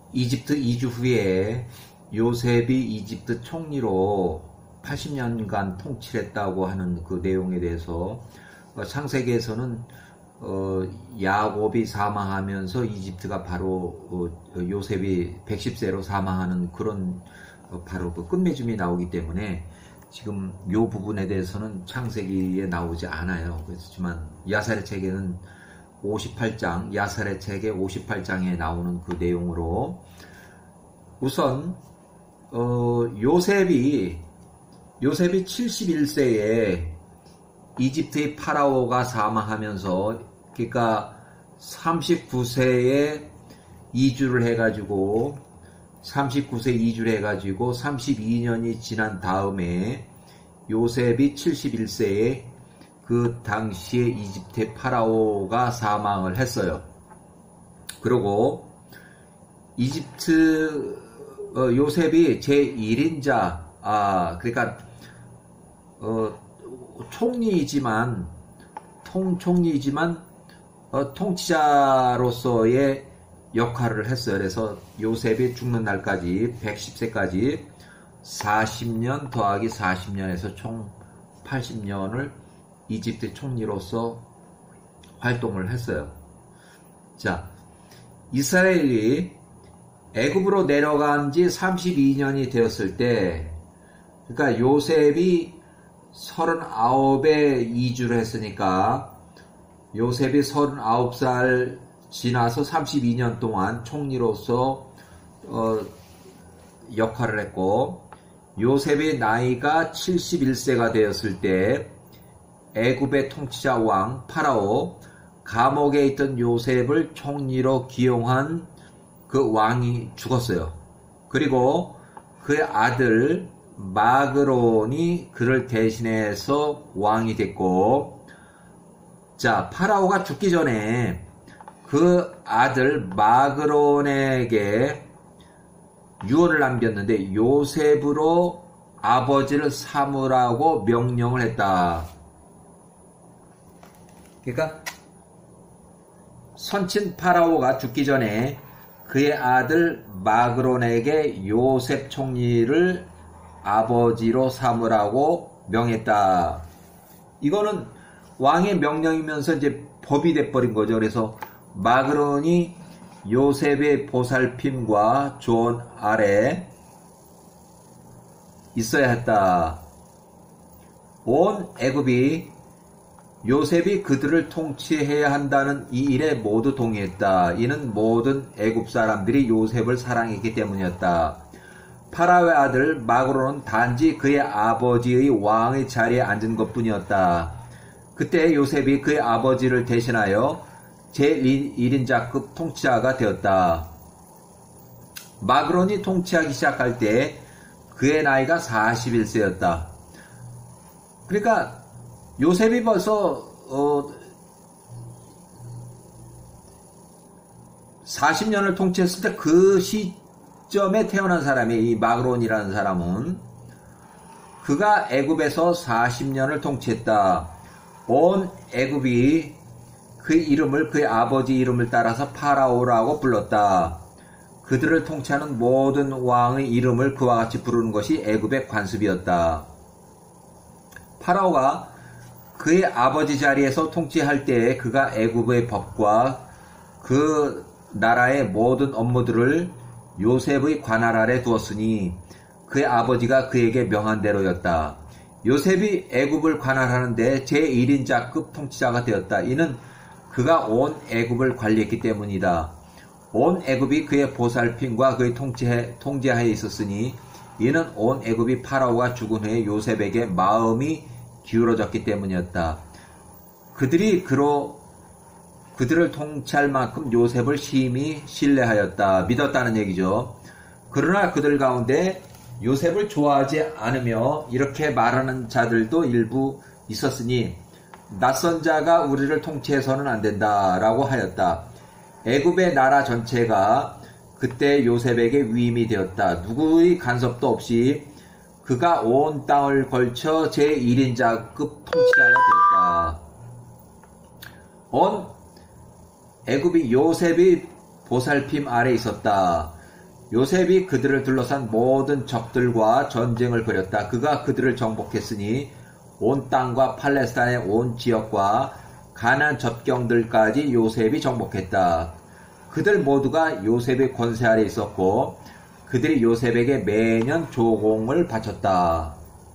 이집트 이주 후에 요셉이 이집트 총리로 80년간 통치했다고 하는 그 내용에 대해서 창세기에서는 야곱이 사망하면서 이집트가 바로 요셉이 110세로 사망하는 그런 바로 그 끝맺음이 나오기 때문에 지금 요 부분에 대해서는 창세기에 나오지 않아요. 그렇지만 야살의 책에는 58장, 야살의 책의 58장에 나오는 그 내용으로 우선 요셉이 71세에 이집트의 파라오가 사망하면서 그러니까 39세에 이주를 해가지고 32년이 지난 다음에 요셉이 71세에 그 당시에 이집트의 파라오가 사망을 했어요. 그리고 요셉이 제1인자, 그러니까 총리이지만 통치자로서의 역할을 했어요. 그래서 요셉이 죽는 날까지 110세까지 40년 더하기 40년에서 총 80년을 이집트 총리로서 활동을 했어요. 자, 이스라엘이 애굽으로 내려간 지 32년이 되었을 때, 그러니까 요셉이 39에 이주를 했으니까 요셉이 39살 지나서 32년 동안 총리로서 역할을 했고, 요셉의 나이가 71세가 되었을 때 애굽의 통치자 왕 파라오, 감옥에 있던 요셉을 총리로 기용한 그 왕이 죽었어요. 그리고 그의 아들 마그론이 그를 대신해서 왕이 됐고, 자, 파라오가 죽기 전에 그 아들 마그론에게 유언을 남겼는데 요셉으로 아버지를 삼으라고 명령을 했다. 그러니까 선친 파라오가 죽기 전에 그의 아들 마그론에게 요셉 총리를 아버지로 삼으라고 명했다. 이거는 왕의 명령이면서 이제 법이 돼버린 거죠. 그래서 마그론이 요셉의 보살핌과 조언 아래 있어야 했다. 온 애굽이 요셉이 그들을 통치해야 한다는 이 일에 모두 동의했다. 이는 모든 애굽 사람들이 요셉을 사랑했기 때문이었다. 파라오의 아들 마그론은 단지 그의 아버지의 왕의 자리에 앉은 것뿐이었다. 그때 요셉이 그의 아버지를 대신하여 제1인자급 통치자가 되었다. 마그론이 통치하기 시작할 때 그의 나이가 41세였다. 그러니까 요셉이 벌써 40년을 통치했을 때 그 시점에 태어난 사람이 이 마그론이라는 사람은 그가 애굽에서 40년을 통치했다. 온 애굽이 그 이름을 그의 아버지 이름을 따라서 파라오라고 불렀다. 그들을 통치하는 모든 왕의 이름을 그와 같이 부르는 것이 애굽의 관습이었다. 파라오가 그의 아버지 자리에서 통치할 때에 그가 애굽의 법과 그 나라의 모든 업무들을 요셉의 관할 아래 두었으니 그의 아버지가 그에게 명한 대로였다. 요셉이 애굽을 관할하는데 제1인자급 통치자가 되었다. 이는 그가 온 애굽을 관리했기 때문이다. 온 애굽이 그의 보살핌과 그의 통제하에 있었으니 이는 온 애굽이 파라오가 죽은 후에 요셉에게 마음이 기울어졌기 때문이었다. 그들을 통치할 만큼 요셉을 심히 신뢰하였다. 믿었다는 얘기죠. 그러나 그들 가운데 요셉을 좋아하지 않으며 이렇게 말하는 자들도 일부 있었으니 낯선 자가 우리를 통치해서는 안 된다라고 하였다. 애굽의 나라 전체가 그때 요셉에게 위임이 되었다. 누구의 간섭도 없이 그가 온 땅을 걸쳐 제1인자급 통치자가 되었다. 온 애굽이 요셉의 보살핌 아래 있었다. 요셉이 그들을 둘러싼 모든 적들과 전쟁을 벌였다. 그가 그들을 정복했으니 온 땅과 팔레스타인의 온 지역과 가나안 접경들까지 요셉이 정복했다. 그들 모두가 요셉의 권세 아래 있었고 그들이 요셉에게 매년 조공을 바쳤다.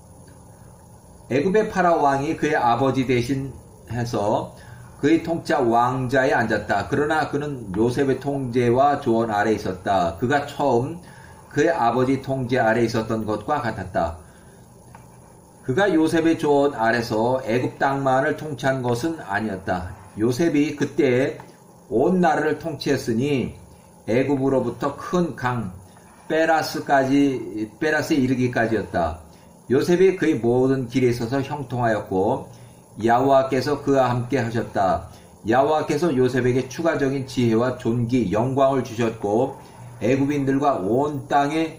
애굽의 파라오 왕이 그의 아버지 대신 해서 그의 통치 왕자에 앉았다. 그러나 그는 요셉의 통제와 조언 아래 있었다. 그가 처음 그의 아버지 통제 아래 있었던 것과 같았다. 그가 요셉의 조언 아래서 애굽 땅만을 통치한 것은 아니었다. 요셉이 그때 온 나라를 통치했으니 애굽으로부터 큰 강 베라스에 이르기까지였다. 요셉이 그의 모든 길에 있어서 형통하였고 여호와께서 그와 함께 하셨다. 여호와께서 요셉에게 추가적인 지혜와 존귀, 영광을 주셨고 애굽인들과 온 땅의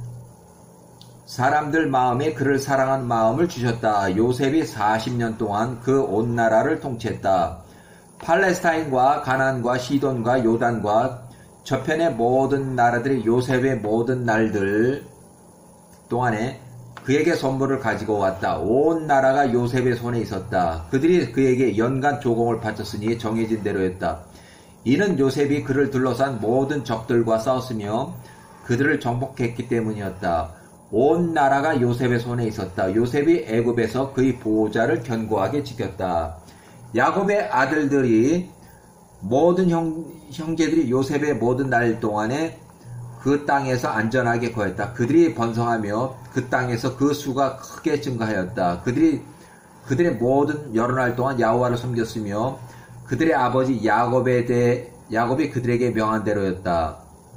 사람들 마음에 그를 사랑한 마음을 주셨다. 요셉이 40년 동안 그 온 나라를 통치했다. 팔레스타인과 가나안과 시돈과 요단과 저편의 모든 나라들이 요셉의 모든 날들 동안에 그에게 선물을 가지고 왔다. 온 나라가 요셉의 손에 있었다. 그들이 그에게 연간 조공을 바쳤으니 정해진 대로였다. 이는 요셉이 그를 둘러싼 모든 적들과 싸웠으며 그들을 정복했기 때문이었다. 온 나라가 요셉의 손에 있었다. 요셉이 애굽에서 그의 보호자를 견고하게 지켰다. 야곱의 아들들이 모든 형제들이 요셉의 모든 날 동안에 그 땅에서 안전하게 거했다. 그들이 번성하며 그 땅에서 그 수가 크게 증가하였다. 그들의 모든 여러 날 동안 여호와를 섬겼으며 그들의 아버지 야곱이 그들에게 명한 대로였다.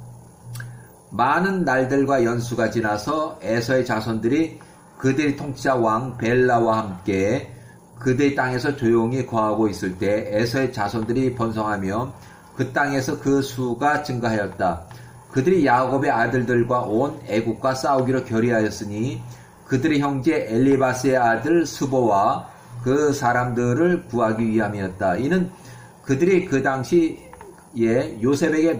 많은 날들과 연수가 지나서 에서의 자손들이 그들의 통치자 왕 벨라와 함께 그들의 땅에서 조용히 거하고 있을 때 에서의 자손들이 번성하며 그 땅에서 그 수가 증가하였다. 그들이 야곱의 아들들과 온 애굽과 싸우기로 결의하였으니 그들의 형제 엘리바스의 아들 스보와 그 사람들을 구하기 위함이었다. 이는 그들이 그 당시에 요셉에게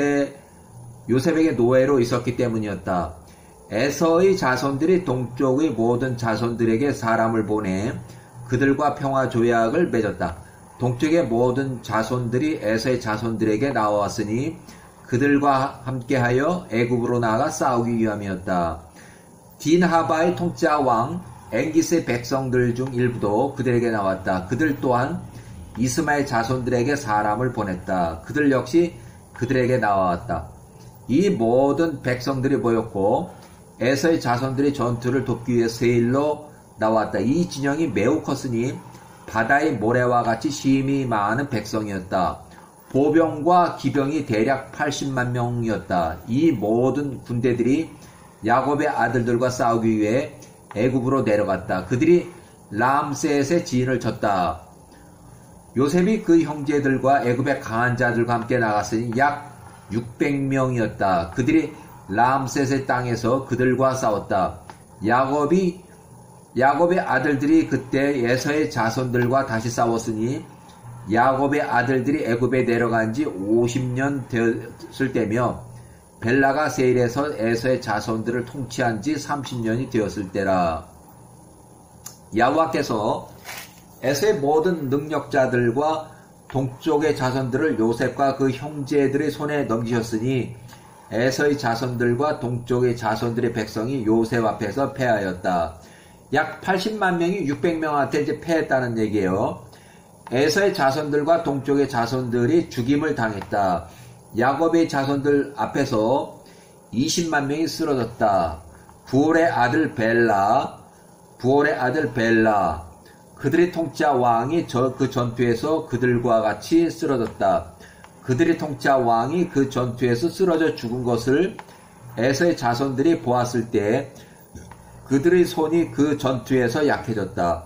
노예로 있었기 때문이었다. 에서의 자손들이 동쪽의 모든 자손들에게 사람을 보내 그들과 평화 조약을 맺었다. 동쪽의 모든 자손들이 에서의 자손들에게 나왔으니 그들과 함께하여 애굽으로 나아가 싸우기 위함이었다. 딘하바의 통치자 왕 엥기스의 백성들 중 일부도 그들에게 나왔다. 그들 또한 이스마엘 자손들에게 사람을 보냈다. 그들 역시 그들에게 나왔다. 이 모든 백성들이 모였고 에서의 자손들이 전투를 돕기 위해 세일로 나왔다. 이 진영이 매우 컸으니 바다의 모래와 같이 심이 많은 백성이었다. 보병과 기병이 대략 80만 명이었다. 이 모든 군대들이 야곱의 아들들과 싸우기 위해 애굽으로 내려갔다. 그들이 람셋의 지인을 쳤다. 요셉이 그 형제들과 애굽의 강한 자들과 함께 나갔으니 약 600명이었다. 그들이 람셋의 땅에서 그들과 싸웠다. 야곱의 아들들이 그때 에서의 자손들과 다시 싸웠으니 야곱의 아들들이 애굽에 내려간 지 50년 되었을 때며 벨라가 세일에서 에서의 자손들을 통치한 지 30년이 되었을 때라. 여호와께서 에서의 모든 능력자들과 동쪽의 자손들을 요셉과 그 형제들의 손에 넘기셨으니 에서의 자손들과 동쪽의 자손들의 백성이 요셉 앞에서 패하였다. 약 80만 명이 600명한테 이제 패했다는 얘기예요. 에서의 자손들과 동쪽의 자손들이 죽임을 당했다. 야곱의 자손들 앞에서 20만 명이 쓰러졌다. 부올의 아들 벨라, 그들의 통치자 왕이 그 전투에서 그들과 같이 쓰러졌다. 그들의 통치자 왕이 그 전투에서 쓰러져 죽은 것을 에서의 자손들이 보았을 때 그들의 손이 그 전투에서 약해졌다.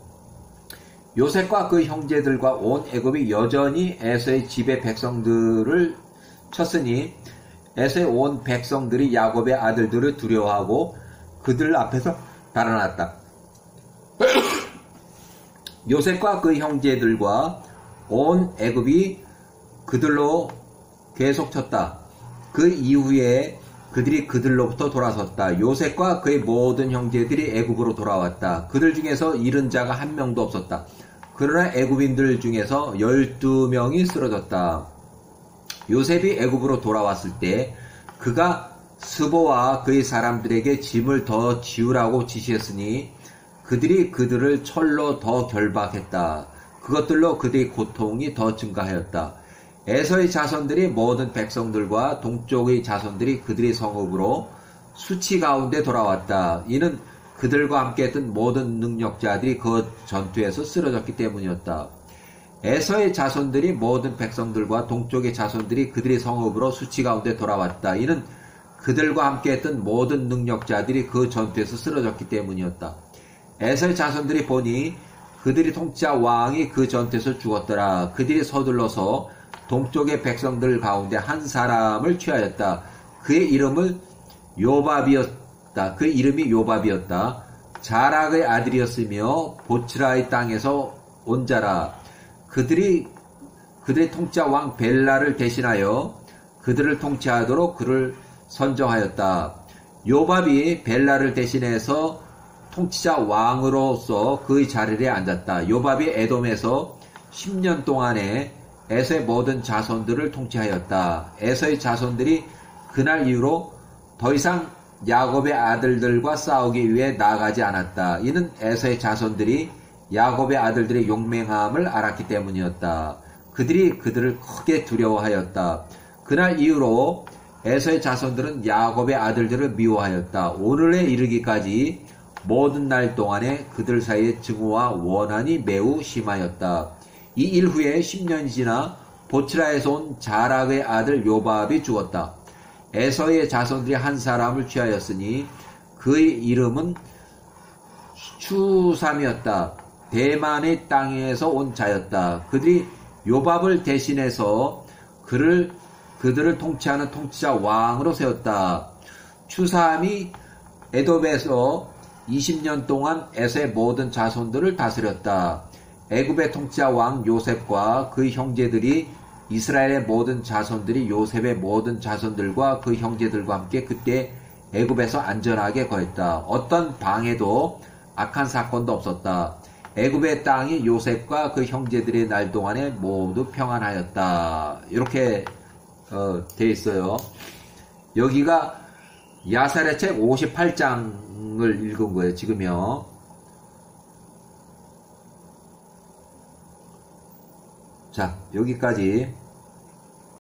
요셉과 그 형제들과 온 애굽이 여전히 에서의 집의 백성들을 쳤으니 에서의 온 백성들이 야곱의 아들들을 두려워하고 그들 앞에서 달아났다. 요셉과 그 형제들과 온 애굽이 그들로 계속 쳤다. 그 이후에 그들이 그들로부터 돌아섰다. 요셉과 그의 모든 형제들이 애굽으로 돌아왔다. 그들 중에서 잃은 자가 한 명도 없었다. 그러나 애굽인들 중에서 12명이 쓰러졌다. 요셉이 애굽으로 돌아왔을 때 그가 스보와 그의 사람들에게 짐을 더 지우라고 지시했으니 그들이 그들을 철로 더 결박했다. 그것들로 그들의 고통이 더 증가하였다. 에서의 자손들이 모든 백성들과 동쪽의 자손들이 그들의 성읍으로 수치 가운데 돌아왔다. 이는 그들과 함께했던 모든 능력자들이 그 전투에서 쓰러졌기 때문이었다. 에서의 자손들이 모든 백성들과 동쪽의 자손들이 그들의 성읍으로 수치 가운데 돌아왔다. 이는 그들과 함께했던 모든 능력자들이 그 전투에서 쓰러졌기 때문이었다. 에서의 자손들이 보니 그들이 통치한 왕이 그 전투에서 죽었더라. 그들이 서둘러서 동쪽의 백성들 가운데 한 사람을 취하였다. 그의 이름을 요밥이었다. 그의 이름이 요밥이었다. 자락의 아들이었으며 보츠라의 땅에서 온 자라. 그들의 통치자 왕 벨라를 대신하여 그들을 통치하도록 그를 선정하였다. 요밥이 벨라를 대신해서 통치자 왕으로서 그의 자리에 앉았다. 요밥이 에돔에서 10년 동안에 에서의 모든 자손들을 통치하였다. 에서의 자손들이 그날 이후로 더 이상 야곱의 아들들과 싸우기 위해 나아가지 않았다. 이는 에서의 자손들이 야곱의 아들들의 용맹함을 알았기 때문이었다. 그들이 그들을 크게 두려워하였다. 그날 이후로 에서의 자손들은 야곱의 아들들을 미워하였다. 오늘에 이르기까지 모든 날 동안에 그들 사이의 증오와 원한이 매우 심하였다. 이 일 후에 10년이 지나 보츠라에서 온 자락의 아들 요밥이 죽었다. 에서의 자손들이 한 사람을 취하였으니 그의 이름은 추삼이었다. 대만의 땅에서 온 자였다. 그들이 요밥을 대신해서 그들을 통치하는 통치자 왕으로 세웠다. 추삼이 에돔에서 20년 동안 에서의 모든 자손들을 다스렸다. 애굽의 통치자 왕 요셉과 그 형제들이 이스라엘의 모든 자손들이 요셉의 모든 자손들과 그 형제들과 함께 그때 애굽에서 안전하게 거했다. 어떤 방해도 악한 사건도 없었다. 애굽의 땅이 요셉과 그 형제들의 날 동안에 모두 평안하였다. 이렇게 돼 있어요. 여기가 야살의 책 58장을 읽은 거예요. 지금요. 자, 여기까지